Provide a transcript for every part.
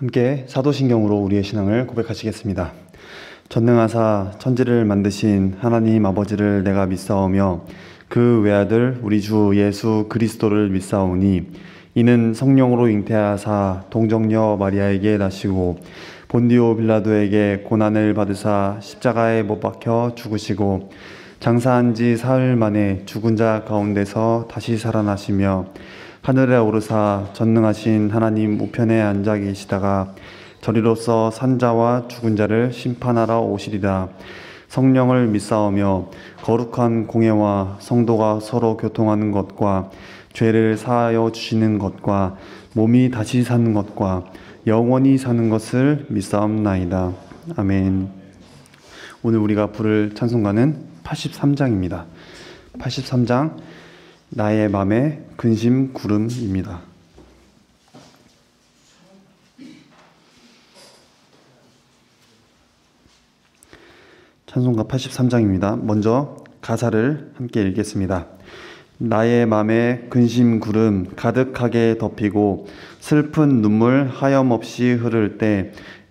함께 사도신경으로 우리의 신앙을 고백하시겠습니다. 전능하사 천지를 만드신 하나님 아버지를 내가 믿사오며 그 외아들 우리 주 예수 그리스도를 믿사오니 이는 성령으로 잉태하사 동정녀 마리아에게 나시고 본디오 빌라도에게 고난을 받으사 십자가에 못 박혀 죽으시고 장사한 지 사흘 만에 죽은 자 가운데서 다시 살아나시며 하늘에 오르사 전능하신 하나님 우편에 앉아 계시다가 저리로서 산자와 죽은 자를 심판하러 오시리라. 성령을 믿사오며 거룩한 공예와 성도가 서로 교통하는 것과 죄를 사하여 주시는 것과 몸이 다시 사는 것과 영원히 사는 것을 믿사옵나이다. 아멘. 오늘 우리가 부를 찬송가는 83장입니다. 83장 나의 맘의 근심 구름입니다. 찬송가 83장입니다. 먼저 가사를 함께 읽겠습니다. 나의 맘에 근심 구름 가득하게 덮이고 슬픈 눈물 하염없이 흐를 때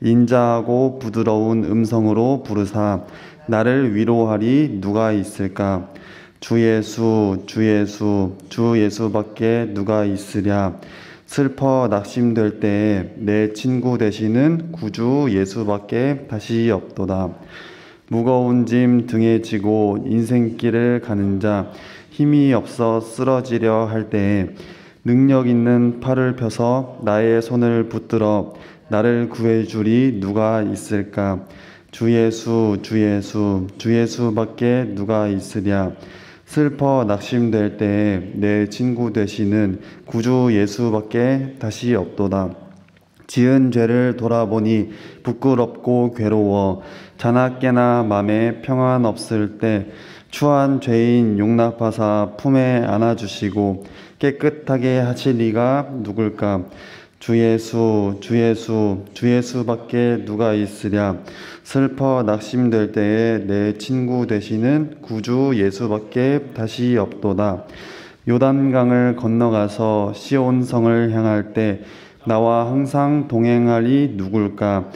인자하고 부드러운 음성으로 부르사 나를 위로하리 누가 있을까? 주 예수 주 예수 주 예수밖에 누가 있으랴. 슬퍼 낙심될 때에 내 친구 되시는 구주 예수밖에 다시 없도다. 무거운 짐 등에 지고 인생길을 가는 자 힘이 없어 쓰러지려 할 때에 능력 있는 팔을 펴서 나의 손을 붙들어 나를 구해주리 누가 있을까? 주 예수 주 예수 주 예수밖에 누가 있으랴. 슬퍼 낙심될 때에 내 친구 되시는 구주 예수밖에 다시 없도다. 지은 죄를 돌아보니 부끄럽고 괴로워 자나깨나 맘에 평안 없을 때 추한 죄인 용납하사 품에 안아주시고 깨끗하게 하실 이가 누굴까? 주 예수 주 예수 주 예수밖에 누가 있으랴. 슬퍼 낙심될 때에 내 친구 되시는 구주 예수밖에 다시 없도다. 요단강을 건너가서 시온성을 향할 때 나와 항상 동행하리 누굴까?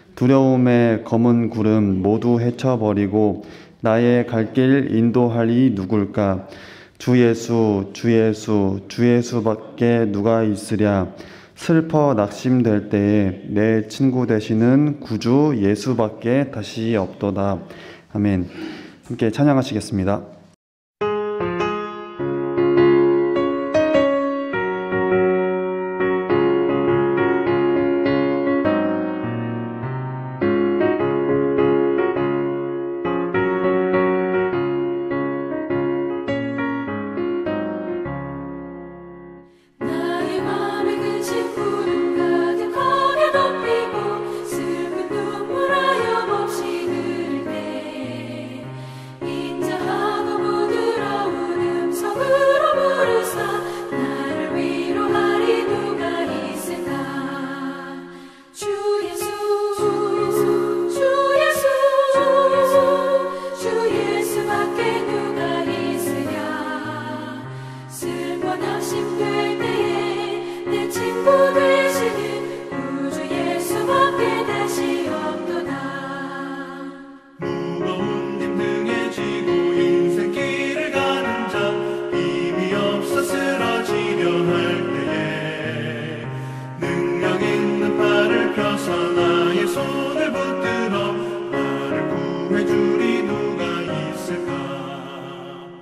두려움의 검은 구름 모두 헤쳐버리고 나의 갈 길 인도하리 누굴까? 주 예수 주 예수 주 예수밖에 누가 있으랴. 슬퍼 낙심될 때에 내 친구 되시는 구주 예수밖에 다시 없도다. 아멘. 함께 찬양하시겠습니다.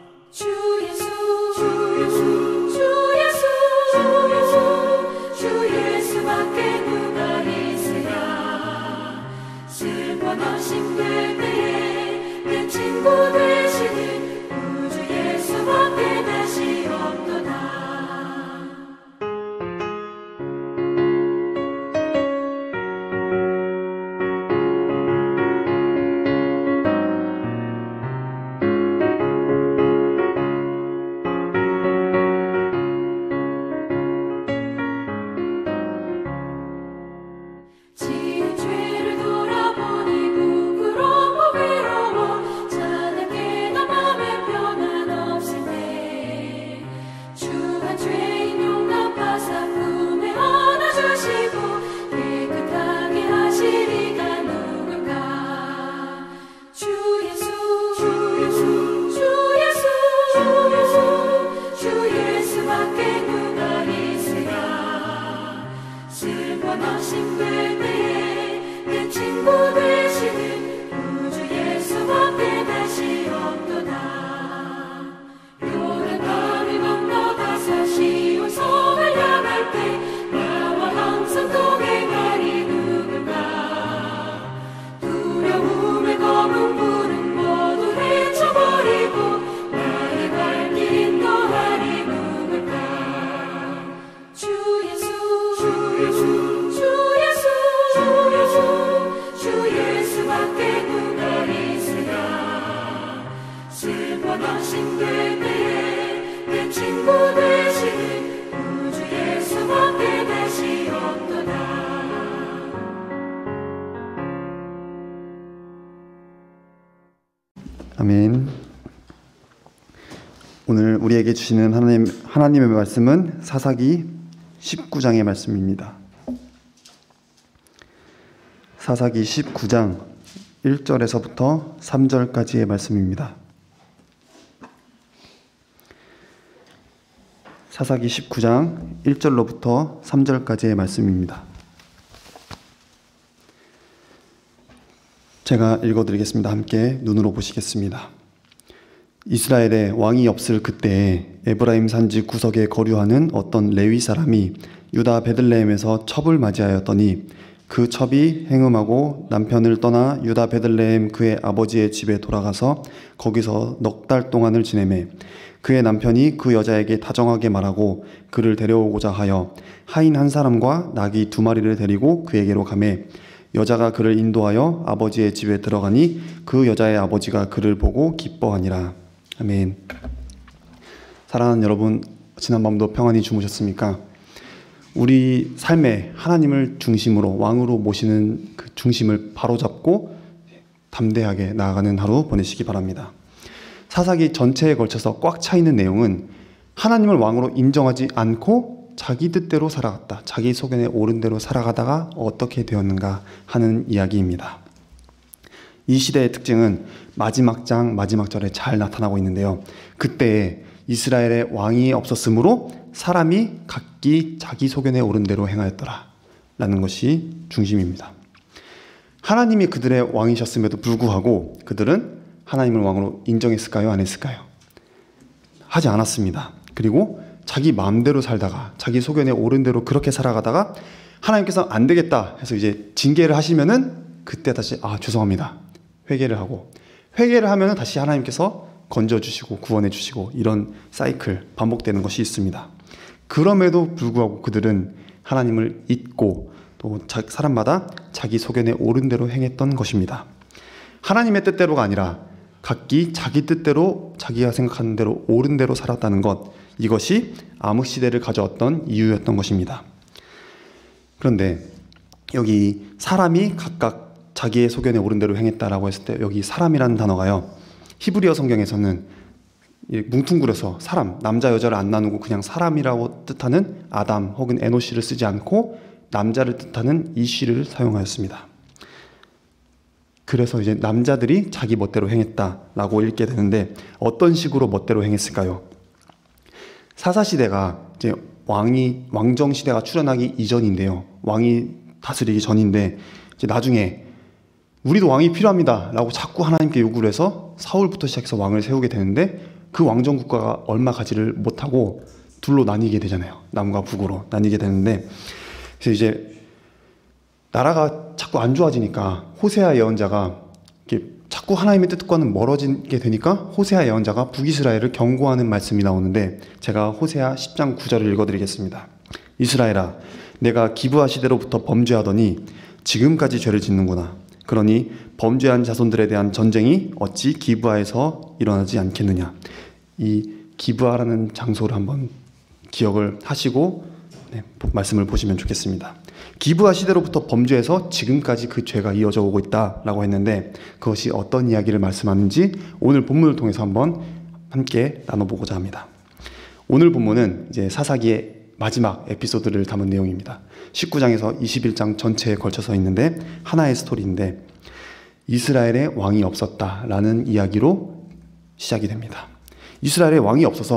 주 예수 주 예수 주 슬퍼 너심될 때에 내 친구 되시는 구주 예수 앞에 다시 없도다. 요단강을 건너가서 시온 성을 향할 때 나와 항상 동행하리 누굴까. 두려움의 검은 불은 모두 헤쳐버리고 나의 발길 인도하리 누굴까. 주 예수 주 예수 주 예수 주 예수 주 예수밖에 누가 있으랴. 슬퍼 너심될 때에 내 친구 되시는 구주 예수 앞에 다시 없도다. 아멘. 오늘 우리에게 주시는 하나님의 말씀은 사사기 19장의 말씀입니다. 사사기 19장 1절에서부터 3절까지의 말씀입니다. 사사기 19장 1절로부터 3절까지의 말씀입니다. 제가 읽어드리겠습니다. 함께 눈으로 보시겠습니다. 이스라엘에 왕이 없을 그때에 에브라임 산지 구석에 거류하는 어떤 레위 사람이 유다 베들레헴에서 첩을 맞이하였더니 그 첩이 행음하고 남편을 떠나 유다 베들레헴 그의 아버지의 집에 돌아가서 거기서 넉 달 동안을 지내매 그의 남편이 그 여자에게 다정하게 말하고 그를 데려오고자 하여 하인 한 사람과 나귀 2마리를 데리고 그에게로 가매 여자가 그를 인도하여 아버지의 집에 들어가니 그 여자의 아버지가 그를 보고 기뻐하니라. 아멘. 사랑하는 여러분, 지난밤도 평안히 주무셨습니까? 우리 삶에 하나님을 중심으로 왕으로 모시는 그 중심을 바로잡고 담대하게 나아가는 하루 보내시기 바랍니다. 사사기 전체에 걸쳐서 꽉 차 있는 내용은 하나님을 왕으로 인정하지 않고 자기 뜻대로 살아갔다, 자기 소견에 옳은 대로 살아가다가 어떻게 되었는가 하는 이야기입니다. 이 시대의 특징은 마지막 장 마지막 절에 잘 나타나고 있는데요. 그때에 이스라엘에 왕이 없었으므로 사람이 각기 자기 소견에 옳은 대로 행하였더라 라는 것이 중심입니다. 하나님이 그들의 왕이셨음에도 불구하고 그들은 하나님을 왕으로 인정했을까요? 안 했을까요? 하지 않았습니다. 그리고 자기 마음대로 살다가 자기 소견에 옳은 대로 그렇게 살아가다가 하나님께서 안 되겠다 해서 이제 징계를 하시면은 그때 다시 죄송합니다 회개를 하고, 회개를 하면은 다시 하나님께서 건져주시고 구원해주시고, 이런 사이클 반복되는 것이 있습니다. 그럼에도 불구하고 그들은 하나님을 잊고 또 사람마다 자기 소견에 옳은 대로 행했던 것입니다. 하나님의 뜻대로가 아니라 각기 자기 뜻대로 자기가 생각하는 대로 옳은 대로 살았다는 것, 이것이 암흑시대를 가져왔던 이유였던 것입니다. 그런데 여기 사람이 각각 자기의 소견에 옳은 대로 행했다라고 했을 때 여기 사람이라는 단어가요, 히브리어 성경에서는 뭉퉁그려서 사람, 남자 여자를 안 나누고 그냥 사람이라고 뜻하는 아담 혹은 에노시를 쓰지 않고 남자를 뜻하는 이시를 사용하였습니다. 그래서 이제 남자들이 자기 멋대로 행했다라고 읽게 되는데, 어떤 식으로 멋대로 행했을까요? 사사시대가 이제 왕정시대가 출현하기 이전인데요. 왕이 다스리기 전인데, 이제 나중에 우리도 왕이 필요합니다 라고 자꾸 하나님께 요구를 해서 사울부터 시작해서 왕을 세우게 되는데, 그 왕정국가가 얼마 가지를 못하고 둘로 나뉘게 되잖아요. 남과 북으로 나뉘게 되는데, 그래서 이제 나라가 자꾸 안 좋아지니까 호세아 예언자가 이렇게 자꾸 하나님의 뜻과는 멀어지게 되니까 호세아 예언자가 북이스라엘을 경고하는 말씀이 나오는데, 제가 호세아 10장 9절을 읽어드리겠습니다. 이스라엘아, 내가 기브아 시대로부터 범죄하더니 지금까지 죄를 짓는구나. 그러니 범죄한 자손들에 대한 전쟁이 어찌 기브아에서 일어나지 않겠느냐. 이 기브아라는 장소를 한번 기억을 하시고 말씀을 보시면 좋겠습니다. 기브아 시대로부터 범죄해서 지금까지 그 죄가 이어져 오고 있다라고 했는데, 그것이 어떤 이야기를 말씀하는지 오늘 본문을 통해서 한번 함께 나눠보고자 합니다. 오늘 본문은 이제 사사기의 마지막 에피소드를 담은 내용입니다. 19장에서 21장 전체에 걸쳐서 있는데 하나의 스토리인데, 이스라엘에 왕이 없었다라는 이야기로 시작이 됩니다. 이스라엘에 왕이 없어서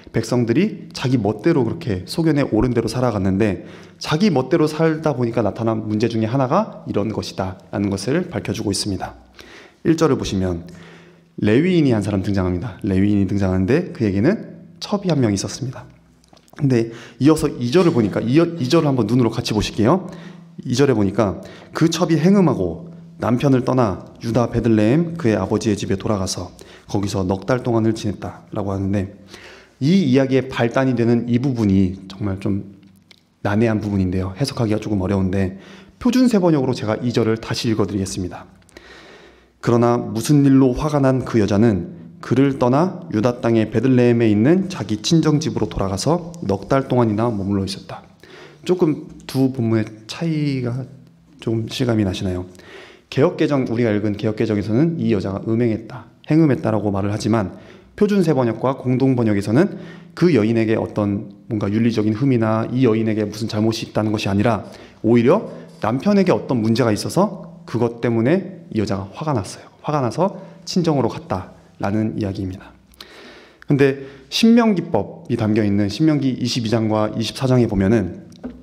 백성들이 자기 멋대로 그렇게 소견에 옳은 대로 살아갔는데 자기 멋대로 살다 보니까 나타난 문제 중에 하나가 이런 것이다 라는 것을 밝혀주고 있습니다. 1절을 보시면 레위인이 한 사람 등장합니다. 레위인이 등장하는데 그에게는 첩이 한 명 있었습니다. 근데 이어서 2절을 보니까 2절을 한번 눈으로 같이 보실게요. 2절에 보니까 그 첩이 행음하고 남편을 떠나 유다 베들레헴 그의 아버지의 집에 돌아가서 거기서 넉 달 동안을 지냈다라고 하는데 이 이야기의 발단이 되는 이 부분이 정말 좀 난해한 부분인데요. 해석하기가 조금 어려운데 표준세 번역으로 제가 2절을 다시 읽어드리겠습니다. 그러나 무슨 일로 화가 난 그 여자는 그를 떠나 유다 땅의 베들레헴에 있는 자기 친정집으로 돌아가서 넉 달 동안이나 머물러 있었다. 조금 두 본문의 차이가 좀 실감이 나시나요? 개역개정, 우리가 읽은 개역개정에서는 이 여자가 음행했다, 행음했다라고 말을 하지만 표준세 번역과 공동번역에서는 그 여인에게 어떤 뭔가 윤리적인 흠이나 이 여인에게 무슨 잘못이 있다는 것이 아니라 오히려 남편에게 어떤 문제가 있어서 그것 때문에 이 여자가 화가 났어요. 화가 나서 친정으로 갔다라는 이야기입니다. 근데 신명기법이 담겨있는 신명기 22장과 24장에 보면은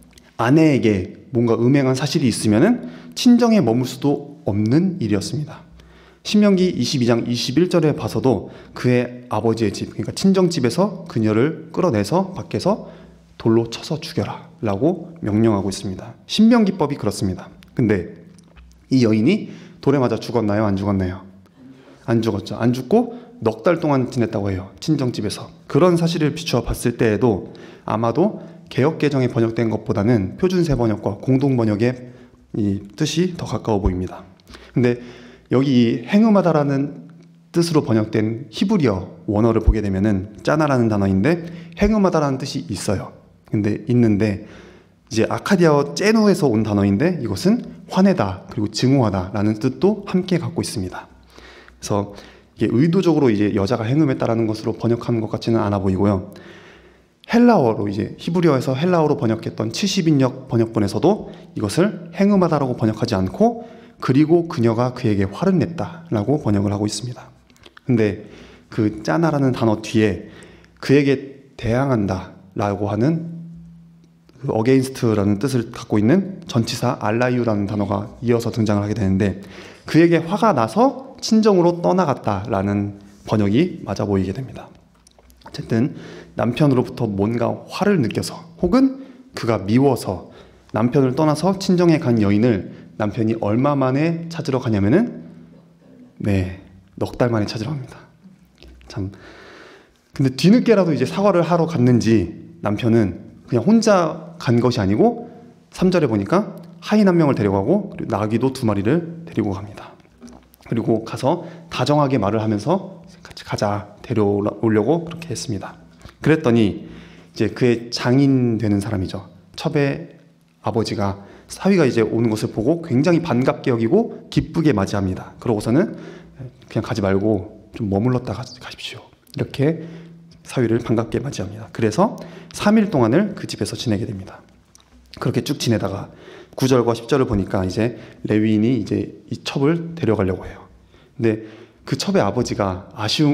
아내에게 뭔가 음행한 사실이 있으면은 친정에 머물 수도 없는 일이었습니다. 신명기 22장 21절에 봐서도 그의 아버지의 집, 그러니까 친정집에서 그녀를 끌어내서 밖에서 돌로 쳐서 죽여라 라고 명령하고 있습니다. 신명기법이 그렇습니다. 근데 이 여인이 돌에 맞아 죽었나요? 안 죽었나요? 안 죽었죠. 안 죽고 넉 달 동안 지냈다고 해요. 친정집에서. 그런 사실을 비추어 봤을 때에도 아마도 개역개정에 번역된 것보다는 표준세 번역과 공동번역의 이 뜻이 더 가까워 보입니다. 근데 여기 행음하다라는 뜻으로 번역된 히브리어 원어를 보게 되면은 짜나라는 단어인데 행음하다라는 뜻이 있어요. 근데 있는데 이제 아카디아어 째누에서 온 단어인데 이것은 화내다 그리고 증오하다라는 뜻도 함께 갖고 있습니다. 그래서 이게 의도적으로 이제 여자가 행음했다라는 것으로 번역한 것 같지는 않아 보이고요. 헬라어로 이제 히브리어에서 헬라어로 번역했던 70인역 번역본에서도 이것을 행음하다라고 번역하지 않고 그리고 그녀가 그에게 화를 냈다라고 번역을 하고 있습니다. 근데 그 짜나라는 단어 뒤에 그에게 대항한다라고 하는 그 against라는 뜻을 갖고 있는 전치사 알라이유라는 단어가 이어서 등장을 하게 되는데 그에게 화가 나서 친정으로 떠나갔다라는 번역이 맞아 보이게 됩니다. 어쨌든 남편으로부터 뭔가 화를 느껴서 혹은 그가 미워서 남편을 떠나서 친정에 간 여인을 남편이 얼마 만에 찾으러 가냐면은 넉 달 만에 찾으러 갑니다. 참. 근데 뒤늦게라도 이제 사과를 하러 갔는지 남편은 그냥 혼자 간 것이 아니고 3절에 보니까 하인 한 명을 데려가고 그리고 나귀도 2마리를 데리고 갑니다. 그리고 가서 다정하게 말을 하면서 같이 가자 데려오려고 그렇게 했습니다. 그랬더니 이제 그의 장인 되는 사람이죠. 첩의 아버지가 사위가 이제 오는 것을 보고 굉장히 반갑게 여기고 기쁘게 맞이합니다. 그러고서는 그냥 가지 말고 좀 머물렀다 가십시오. 이렇게 사위를 반갑게 맞이합니다. 그래서 3일 동안을 그 집에서 지내게 됩니다. 그렇게 쭉 지내다가 9절과 10절을 보니까 이제 레위인이 이제 이 첩을 데려가려고 해요. 근데 그 첩의 아버지가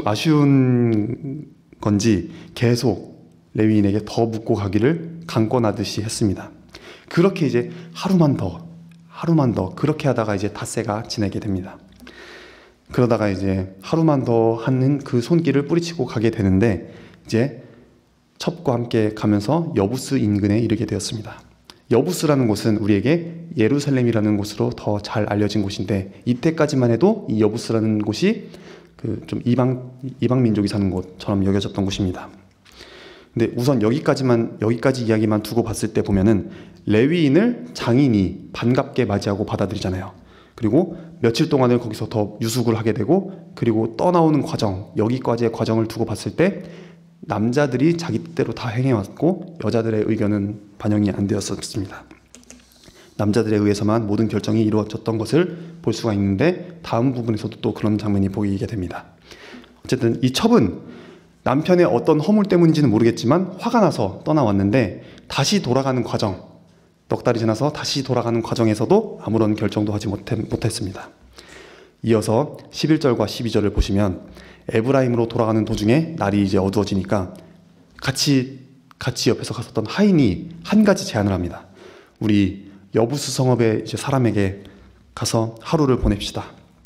아쉬운 건지 계속 레위인에게 더 묻고 가기를 강권하듯이 했습니다. 그렇게 이제 하루만 더 그렇게 하다가 이제 닷새가 지내게 됩니다. 그러다가 이제 하루만 더 하는 그 손길을 뿌리치고 가게 되는데 이제 첩과 함께 가면서 여부스 인근에 이르게 되었습니다. 여부스라는 곳은 우리에게 예루살렘이라는 곳으로 더 잘 알려진 곳인데 이때까지만 해도 이 여부스라는 곳이 그 좀 이방 민족이 사는 곳처럼 여겨졌던 곳입니다. 근데 우선 여기까지 이야기만 두고 봤을 때 보면은 레위인을 장인이 반갑게 맞이하고 받아들이잖아요. 그리고 며칠 동안을 거기서 더 유숙을 하게 되고 그리고 떠나오는 과정, 여기까지의 과정을 두고 봤을 때 남자들이 자기 뜻대로 다 행해왔고 여자들의 의견은 반영이 안 되었었습니다. 남자들에 의해서만 모든 결정이 이루어졌던 것을 볼 수가 있는데 다음 부분에서도 또 그런 장면이 보이게 됩니다. 어쨌든 이 첩은 남편의 어떤 허물 때문인지는 모르겠지만 화가 나서 떠나왔는데 다시 돌아가는 과정, 넉 달이 지나서 다시 돌아가는 과정에서도 아무런 결정도 하지 못했습니다. 이어서 11절과 12절을 보시면 에브라임으로 돌아가는 도중에 날이 이제 어두워지니까 같이 옆에서 갔었던 하인이 한 가지 제안을 합니다. 우리 여부수 성읍의 이제 사람에게 가서 하루를 보냅시다.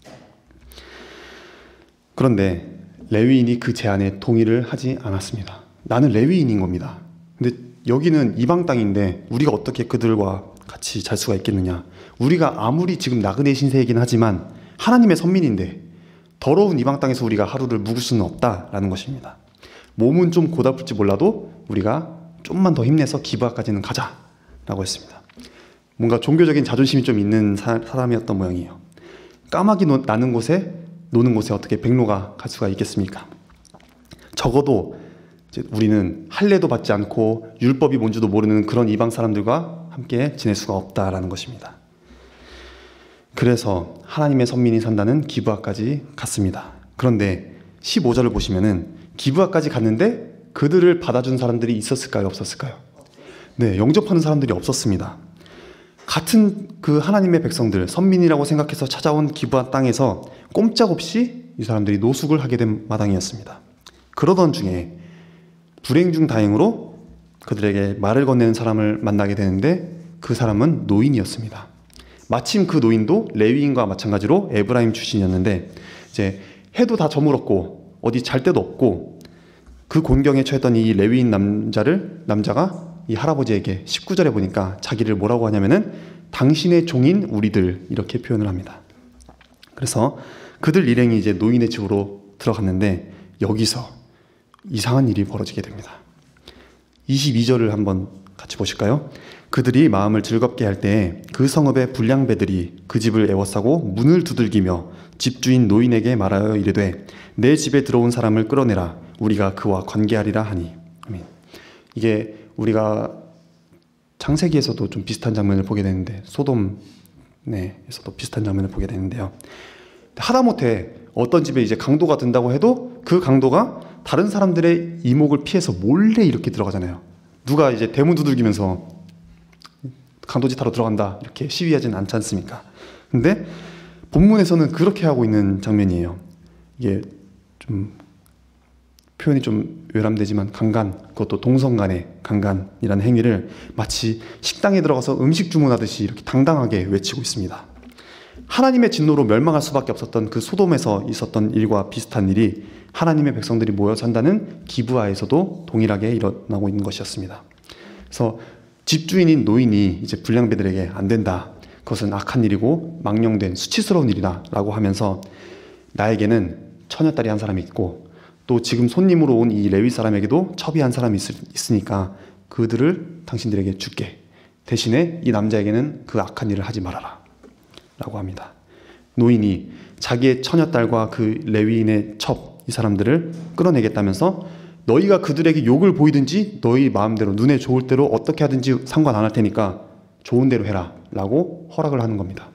그런데 레위인이 그 제안에 동의를 하지 않았습니다. 나는 레위인인 겁니다. 근데 여기는 이방 땅인데 우리가 어떻게 그들과 같이 잘 수가 있겠느냐. 우리가 아무리 지금 나그네 신세이긴 하지만 하나님의 선민인데 더러운 이방 땅에서 우리가 하루를 묵을 수는 없다라는 것입니다. 몸은 좀 고달플지 몰라도 우리가 좀만 더 힘내서 기브아까지는 가자라고 했습니다. 뭔가 종교적인 자존심이 좀 있는 사람이었던 모양이에요. 까마귀 나는 곳에 노는 곳에 어떻게 백로가 갈 수가 있겠습니까? 적어도 이제 우리는 할례도 받지 않고 율법이 뭔지도 모르는 그런 이방 사람들과 함께 지낼 수가 없다라는 것입니다. 그래서 하나님의 선민이 산다는 기브아까지 갔습니다. 그런데 15절을 보시면은 기브아까지 갔는데 그들을 받아준 사람들이 있었을까요? 없었을까요? 네, 영접하는 사람들이 없었습니다. 같은 그 하나님의 백성들, 선민이라고 생각해서 찾아온 기브아 땅에서 꼼짝없이 이 사람들이 노숙을 하게 된 마당이었습니다. 그러던 중에 불행 중 다행으로 그들에게 말을 건네는 사람을 만나게 되는데 그 사람은 노인이었습니다. 마침 그 노인도 레위인과 마찬가지로 에브라임 출신이었는데 이제 해도 다 저물었고 어디 잘 데도 없고 그 곤경에 처했던 이 레위인 남자가 이 할아버지에게 19절에 보니까 자기를 뭐라고 하냐면은 당신의 종인 우리들 이렇게 표현을 합니다. 그래서 그들 일행이 이제 노인의 집으로 들어갔는데 여기서 이상한 일이 벌어지게 됩니다. 22절을 한번 같이 보실까요? 그들이 마음을 즐겁게 할 때에 그 성읍의 불량배들이 그 집을 에워싸고 문을 두들기며 집주인 노인에게 말하여 이르되 내 집에 들어온 사람을 끌어내라 우리가 그와 관계하리라 하니. 아멘. 이게 우리가 창세기에서도 좀 비슷한 장면을 보게 되는데 소돔에서도 비슷한 장면을 보게 되는데요. 하다못해 어떤 집에 이제 강도가 든다고 해도 그 강도가 다른 사람들의 이목을 피해서 몰래 이렇게 들어가잖아요. 누가 이제 대문 두들기면서 강도짓 하러 들어간다 이렇게 시위하지는 않지 않습니까? 근데 본문에서는 그렇게 하고 있는 장면이에요. 이게 좀 표현이 좀 외람되지만 강간, 그것도 동성 간의 강간이라는 행위를 마치 식당에 들어가서 음식 주문하듯이 이렇게 당당하게 외치고 있습니다. 하나님의 진노로 멸망할 수밖에 없었던 그 소돔에서 있었던 일과 비슷한 일이 하나님의 백성들이 모여 산다는 기브아에서도 동일하게 일어나고 있는 것이었습니다. 그래서 집주인인 노인이 이제 불량배들에게 안 된다. 그것은 악한 일이고 망령된 수치스러운 일이다 라고 하면서 나에게는 처녀딸이 한 사람이 있고 또 지금 손님으로 온 이 레위 사람에게도 첩이 한 사람이 있으니까 그들을 당신들에게 줄게. 대신에 이 남자에게는 그 악한 일을 하지 말아라 라고 합니다. 노인이 자기의 처녀딸과 그 레위인의 첩 이 사람들을 끌어내겠다면서 너희가 그들에게 욕을 보이든지 너희 마음대로 눈에 좋을 대로 어떻게 하든지 상관 안 할 테니까 좋은 대로 해라 라고 허락을 하는 겁니다.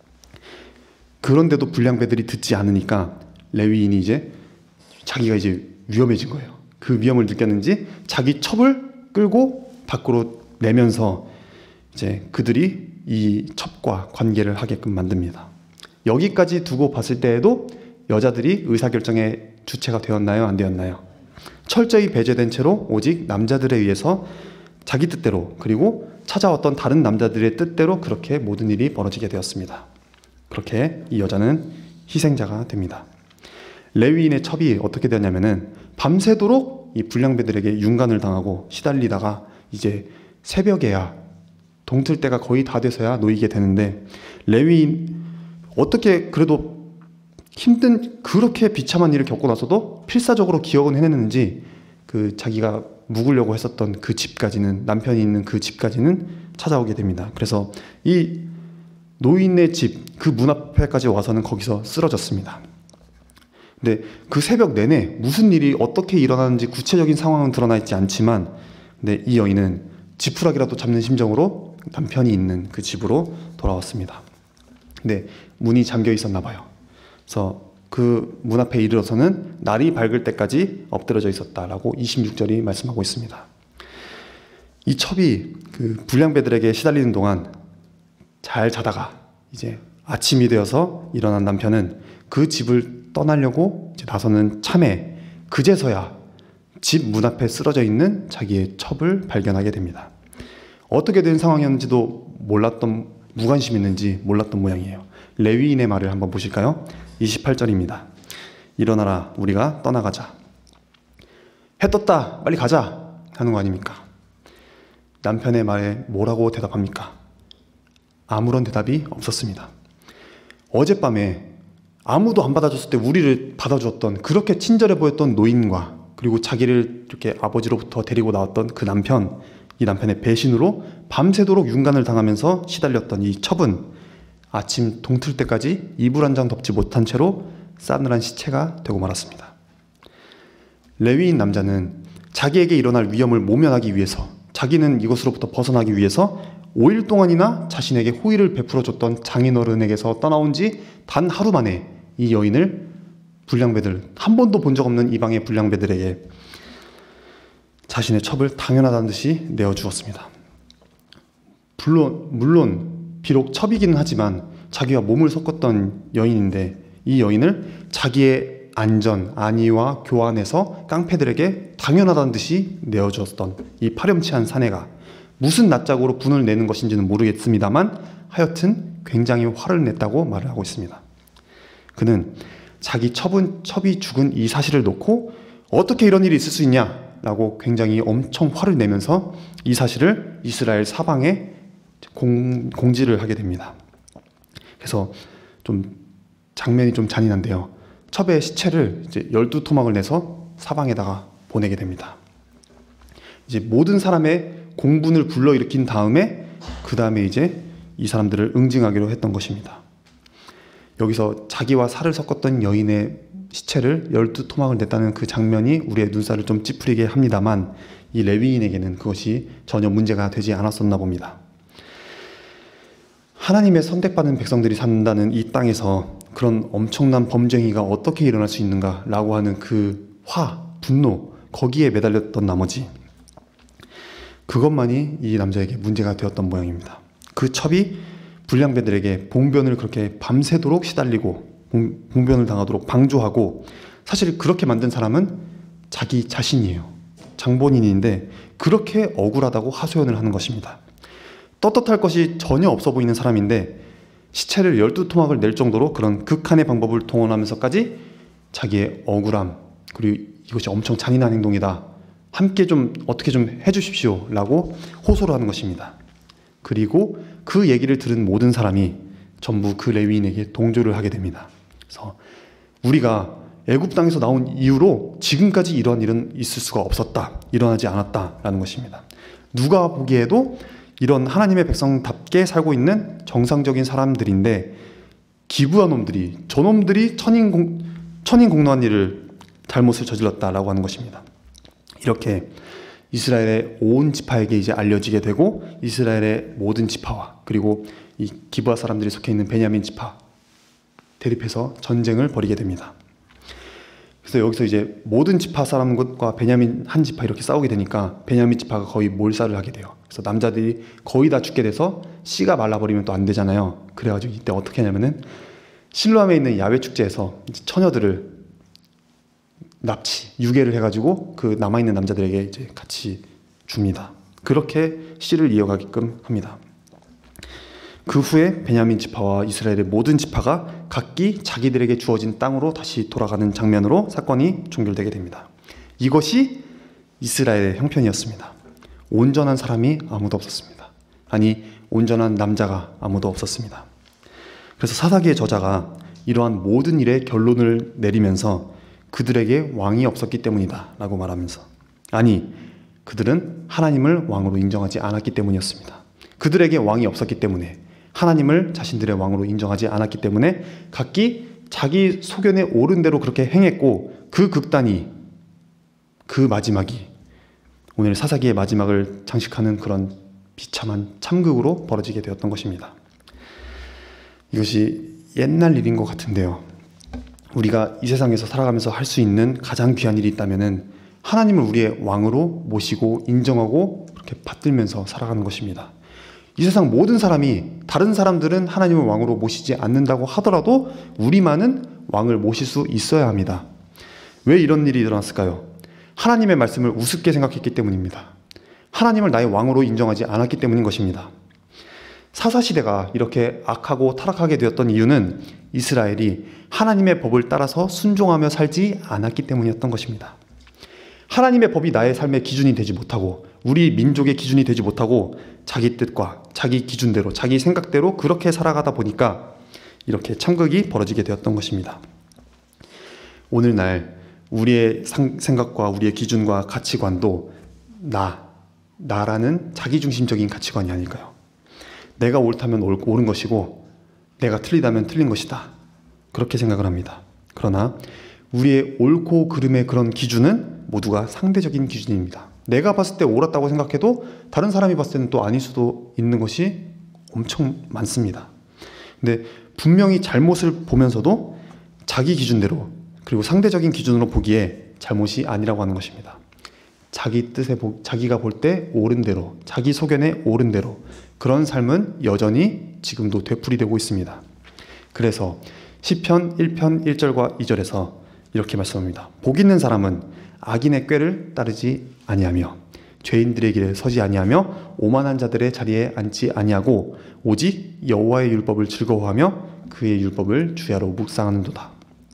그런데도 불량배들이 듣지 않으니까 레위인이 이제 자기가 이제 위험해진 거예요. 그 위험을 느꼈는지 자기 첩을 끌고 밖으로 내면서 이제 그들이 이 첩과 관계를 하게끔 만듭니다. 여기까지 두고 봤을 때에도 여자들이 의사결정의 주체가 되었나요? 안 되었나요? 철저히 배제된 채로 오직 남자들에 의해서 자기 뜻대로 그리고 찾아왔던 다른 남자들의 뜻대로 그렇게 모든 일이 벌어지게 되었습니다. 그렇게 이 여자는 희생자가 됩니다. 레위인의 첩이 어떻게 되었냐면은 밤새도록 이 불량배들에게 윤관을 당하고 시달리다가 이제 새벽에야 동틀 때가 거의 다 돼서야 놓이게 되는데 레위인 어떻게 그래도 힘든 그렇게 비참한 일을 겪고 나서도 필사적으로 기억은 해냈는지 그 자기가 묵으려고 했었던 그 집까지는 남편이 있는 그 집까지는 찾아오게 됩니다. 그래서 이 노인의 집 그 문 앞에까지 와서는 거기서 쓰러졌습니다. 근데 그 새벽 내내 무슨 일이 어떻게 일어나는지 구체적인 상황은 드러나 있지 않지만 근데 이 여인은 지푸라기라도 잡는 심정으로 남편이 있는 그 집으로 돌아왔습니다. 근데 문이 잠겨 있었나 봐요. 그래서 그 문 앞에 이르러서는 날이 밝을 때까지 엎드려져 있었다라고 26절이 말씀하고 있습니다. 이 첩이 그 불량배들에게 시달리는 동안 잘 자다가 이제 아침이 되어서 일어난 남편은 그 집을 떠나려고 이제 나서는 참에 그제서야 집 문 앞에 쓰러져 있는 자기의 첩을 발견하게 됩니다. 어떻게 된 상황이었는지도 무관심했는지 몰랐던 모양이에요. 레위인의 말을 한번 보실까요? 28절입니다. 일어나라, 우리가 떠나가자. 해 떴다, 빨리 가자 하는 거 아닙니까? 남편의 말에 뭐라고 대답합니까? 아무런 대답이 없었습니다. 어젯밤에 아무도 안 받아줬을 때 우리를 받아주었던, 그렇게 친절해 보였던 노인과, 그리고 자기를 이렇게 아버지로부터 데리고 나왔던 그 남편, 이 남편의 배신으로 밤새도록 윤간을 당하면서 시달렸던 이 첩은 아침 동틀 때까지 이불 한 장 덮지 못한 채로 싸늘한 시체가 되고 말았습니다. 레위인 남자는 자기에게 일어날 위험을 모면하기 위해서, 자기는 이것으로부터 벗어나기 위해서 5일 동안이나 자신에게 호의를 베풀어줬던 장인어른에게서 떠나온 지 단 하루 만에 이 여인을 불량배들, 한 번도 본 적 없는 이방의 불량배들에게 자신의 첩을 당연하다는 듯이 내어주었습니다. 물론 비록 첩이기는 하지만 자기와 몸을 섞었던 여인인데, 이 여인을 자기의 안전, 안위와 교환해서 깡패들에게 당연하다는 듯이 내어주었던 이 파렴치한 사내가 무슨 낯짝으로 분을 내는 것인지는 모르겠습니다만 하여튼 굉장히 화를 냈다고 말을 하고 있습니다. 그는 자기 첩이 죽은 이 사실을 놓고 어떻게 이런 일이 있을 수 있냐 라고 굉장히 엄청 화를 내면서 이 사실을 이스라엘 사방에 공지를 하게 됩니다. 그래서 좀 장면이 좀 잔인한데요. 첩의 시체를 이제 12토막을 내서 사방에다가 보내게 됩니다. 이제 모든 사람의 공분을 불러일으킨 다음에 그 다음에 이제 이 사람들을 응징하기로 했던 것입니다. 여기서 자기와 살을 섞었던 여인의 시체를 12토막을 냈다는 그 장면이 우리의 눈살을 좀 찌푸리게 합니다만, 이 레위인에게는 그것이 전혀 문제가 되지 않았었나 봅니다. 하나님의 선택받은 백성들이 산다는 이 땅에서 그런 엄청난 범죄행위가 어떻게 일어날 수 있는가라고 하는 그 분노, 거기에 매달렸던 나머지 그것만이 이 남자에게 문제가 되었던 모양입니다. 그 첩이 불량배들에게 봉변을 그렇게 밤새도록 시달리고 봉변을 당하도록 방조하고, 사실 그렇게 만든 사람은 자기 자신이에요. 장본인인데 그렇게 억울하다고 하소연을 하는 것입니다. 떳떳할 것이 전혀 없어 보이는 사람인데 시체를 12토막을 낼 정도로 그런 극한의 방법을 동원하면서까지 자기의 억울함, 그리고 이것이 엄청 잔인한 행동이다, 함께 좀 어떻게 좀 해주십시오 라고 호소를 하는 것입니다. 그리고 그 얘기를 들은 모든 사람이 전부 그 레위인에게 동조를 하게 됩니다. 그래서 우리가 애굽 땅에서 나온 이후로 지금까지 이런 일은 있을 수가 없었다, 일어나지 않았다라는 것입니다. 누가 보기에도 이런 하나님의 백성답게 살고 있는 정상적인 사람들인데 기부한 놈들이, 저놈들이 천인공노한 일을, 잘못을 저질렀다라고 하는 것입니다. 이렇게 이스라엘의 온 지파에게 이제 알려지게 되고, 이스라엘의 모든 지파와 그리고 이 기브아 사람들이 속해 있는 베냐민 지파 대립해서 전쟁을 벌이게 됩니다. 그래서 여기서 이제 모든 지파 사람과 베냐민 한 지파 이렇게 싸우게 되니까 베냐민 지파가 거의 몰살을 하게 돼요. 그래서 남자들이 거의 다 죽게 돼서 씨가 말라버리면 또 안 되잖아요. 그래가지고 이때 어떻게 하냐면은 실로암에 있는 야외 축제에서 처녀들을 유괴를 해가지고 그 남아있는 남자들에게 이제 같이 줍니다. 그렇게 씨를 이어가게끔 합니다. 그 후에 베냐민 지파와 이스라엘의 모든 지파가 각기 자기들에게 주어진 땅으로 다시 돌아가는 장면으로 사건이 종결되게 됩니다. 이것이 이스라엘의 형편이었습니다. 온전한 사람이 아무도 없었습니다. 아니, 온전한 남자가 아무도 없었습니다. 그래서 사사기의 저자가 이러한 모든 일의 결론을 내리면서 그들에게 왕이 없었기 때문이다 라고 말하면서, 아니, 그들은 하나님을 왕으로 인정하지 않았기 때문이었습니다. 그들에게 왕이 없었기 때문에, 하나님을 자신들의 왕으로 인정하지 않았기 때문에 각기 자기 소견에 옳은 대로 그렇게 행했고, 그 극단이, 그 마지막이 오늘 사사기의 마지막을 장식하는 그런 비참한 참극으로 벌어지게 되었던 것입니다. 이것이 옛날 일인 것 같은데요, 우리가 이 세상에서 살아가면서 할 수 있는 가장 귀한 일이 있다면은 하나님을 우리의 왕으로 모시고 인정하고 그렇게 받들면서 살아가는 것입니다. 이 세상 모든 사람이, 다른 사람들은 하나님을 왕으로 모시지 않는다고 하더라도 우리만은 왕을 모실 수 있어야 합니다. 왜 이런 일이 일어났을까요? 하나님의 말씀을 우습게 생각했기 때문입니다. 하나님을 나의 왕으로 인정하지 않았기 때문인 것입니다. 사사시대가 이렇게 악하고 타락하게 되었던 이유는 이스라엘이 하나님의 법을 따라서 순종하며 살지 않았기 때문이었던 것입니다. 하나님의 법이 나의 삶의 기준이 되지 못하고 우리 민족의 기준이 되지 못하고 자기 뜻과 자기 기준대로 자기 생각대로 그렇게 살아가다 보니까 이렇게 참극이 벌어지게 되었던 것입니다. 오늘날 우리의 생각과 우리의 기준과 가치관도 나라는 자기중심적인 가치관이 아닐까요? 내가 옳다면 옳은 것이고 내가 틀리다면 틀린 것이다. 그렇게 생각을 합니다. 그러나 우리의 옳고 그름의 그런 기준은 모두가 상대적인 기준입니다. 내가 봤을 때 옳았다고 생각해도 다른 사람이 봤을 때는 또 아닐 수도 있는 것이 엄청 많습니다. 근데 분명히 잘못을 보면서도 자기 기준대로 그리고 상대적인 기준으로 보기에 잘못이 아니라고 하는 것입니다. 자기 뜻에 자기가 볼 때 옳은 대로, 자기 소견에 옳은 대로 그런 삶은 여전히 지금도 되풀이되고 있습니다. 그래서 시편 1편 1절과 2절에서 이렇게 말씀합니다. 복 있는 사람은 악인의 꾀를 따르지 아니하며 죄인들의 길에 서지 아니하며 오만한 자들의 자리에 앉지 아니하고 오직 여호와의 율법을 즐거워하며 그의 율법을 주야로 묵상하는도다.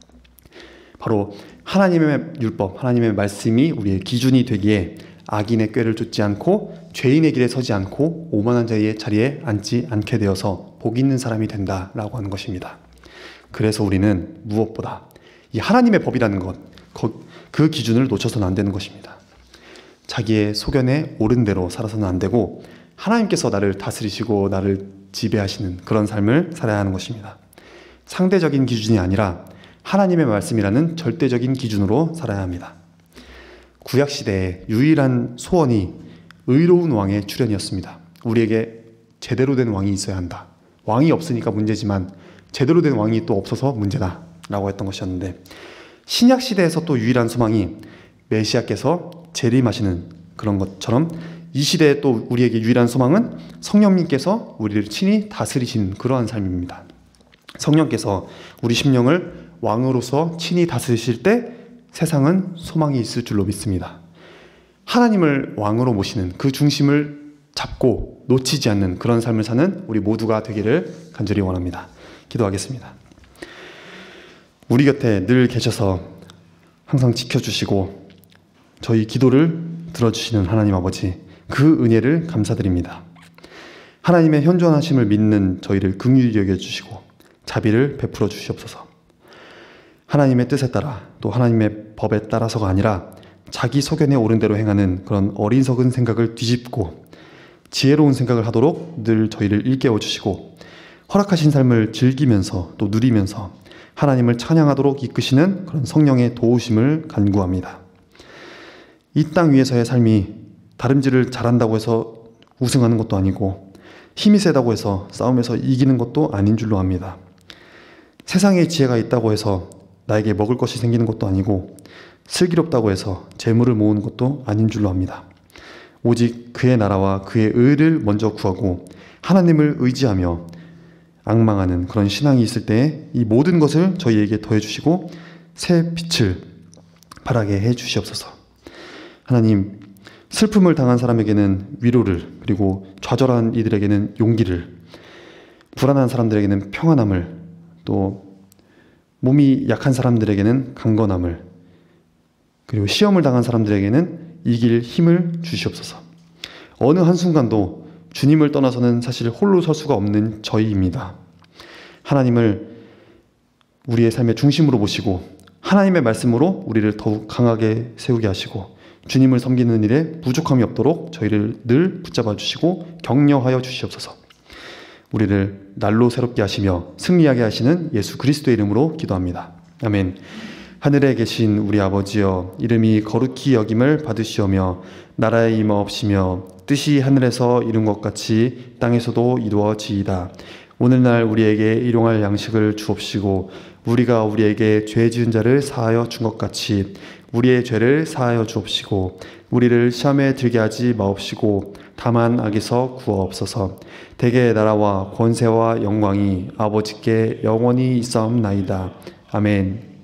바로 하나님의 율법, 하나님의 말씀이 우리의 기준이 되기에 악인의 꾀를 쫓지 않고 죄인의 길에 서지 않고 오만한 자의 자리에 앉지 않게 되어서 복 있는 사람이 된다라고 하는 것입니다. 그래서 우리는 무엇보다 이 하나님의 법이라는 것, 그 기준을 놓쳐서는 안 되는 것입니다. 자기의 소견에 옳은 대로 살아서는 안 되고 하나님께서 나를 다스리시고 나를 지배하시는 그런 삶을 살아야 하는 것입니다. 상대적인 기준이 아니라 하나님의 말씀이라는 절대적인 기준으로 살아야 합니다. 구약시대의 유일한 소원이 의로운 왕의 출현이었습니다. 우리에게 제대로 된 왕이 있어야 한다. 왕이 없으니까 문제지만 제대로 된 왕이 또 없어서 문제다 라고 했던 것이었는데, 신약시대에서 또 유일한 소망이 메시아께서 재림하시는 그런 것처럼 이 시대에 또 우리에게 유일한 소망은 성령님께서 우리를 친히 다스리시는 그러한 삶입니다. 성령께서 우리 심령을 왕으로서 친히 다스리실 때 세상은 소망이 있을 줄로 믿습니다. 하나님을 왕으로 모시는 그 중심을 잡고 놓치지 않는 그런 삶을 사는 우리 모두가 되기를 간절히 원합니다. 기도하겠습니다. 우리 곁에 늘 계셔서 항상 지켜주시고 저희 기도를 들어주시는 하나님 아버지, 그 은혜를 감사드립니다. 하나님의 현존하심을 믿는 저희를 긍휼히 여겨주시고 자비를 베풀어 주시옵소서. 하나님의 뜻에 따라 또 하나님의 법에 따라서가 아니라 자기 소견에 옳은 대로 행하는 그런 어리석은 생각을 뒤집고 지혜로운 생각을 하도록 늘 저희를 일깨워 주시고 허락하신 삶을 즐기면서 또 누리면서 하나님을 찬양하도록 이끄시는 그런 성령의 도우심을 간구합니다. 이 땅 위에서의 삶이 다름질을 잘한다고 해서 우승하는 것도 아니고 힘이 세다고 해서 싸움에서 이기는 것도 아닌 줄로 압니다. 세상에 지혜가 있다고 해서 나에게 먹을 것이 생기는 것도 아니고 슬기롭다고 해서 재물을 모으는 것도 아닌 줄로 압니다. 오직 그의 나라와 그의 의를 먼저 구하고 하나님을 의지하며 앙망하는 그런 신앙이 있을 때에 이 모든 것을 저희에게 더해주시고 새 빛을 발하게 해주시옵소서. 하나님, 슬픔을 당한 사람에게는 위로를, 그리고 좌절한 이들에게는 용기를, 불안한 사람들에게는 평안함을, 또 몸이 약한 사람들에게는 강건함을, 그리고 시험을 당한 사람들에게는 이길 힘을 주시옵소서. 어느 한순간도 주님을 떠나서는 사실 홀로 설 수가 없는 저희입니다. 하나님을 우리의 삶의 중심으로 모시고 하나님의 말씀으로 우리를 더욱 강하게 세우게 하시고 주님을 섬기는 일에 부족함이 없도록 저희를 늘 붙잡아 주시고 격려하여 주시옵소서. 우리를 날로 새롭게 하시며 승리하게 하시는 예수 그리스도의 이름으로 기도합니다. 아멘. 하늘에 계신 우리 아버지여, 이름이 거룩히 여김을 받으시오며 나라에 임하옵시며 뜻이 하늘에서 이룬 것 같이 땅에서도 이루어지이다. 오늘날 우리에게 일용할 양식을 주옵시고 우리가 우리에게 죄 지은 자를 사하여 준 것 같이 우리의 죄를 사하여 주옵시고 우리를 시험에 들게 하지 마옵시고 다만 악에서 구하옵소서. 대개 나라와 권세와 영광이 아버지께 영원히 있사옵나이다. 아멘.